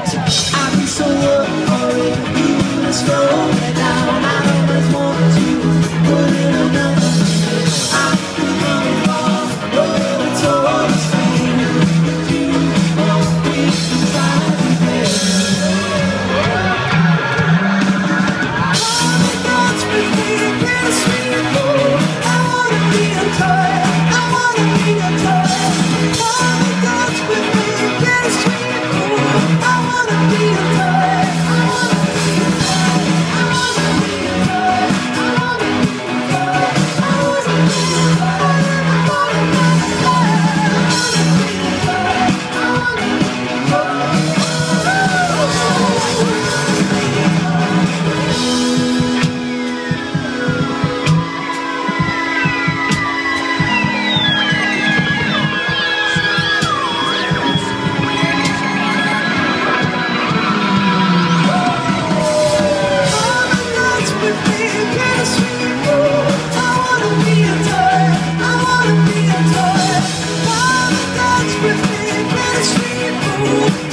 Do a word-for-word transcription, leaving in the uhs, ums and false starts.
I'd be so worried, you would slow me down. I always want to put in a number. I'm coming far, oh, it's always fine. If you want me to try to get all the thoughts with me, pretty sweet, oh, I wanna be a toy, I wanna be a toy. All the thoughts with me, pretty sweet, oh, I wanna be a toy, I wanna be a toy, I wanna be a toy, I wanna be a toy, I wanna be a toy, I wanna be a toy, I wanna be a toy, with me, pretty sweet, ooh.